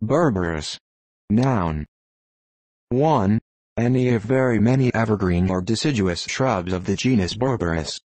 Berberis. Noun. 1. Any of very many evergreen or deciduous shrubs of the genus Berberis.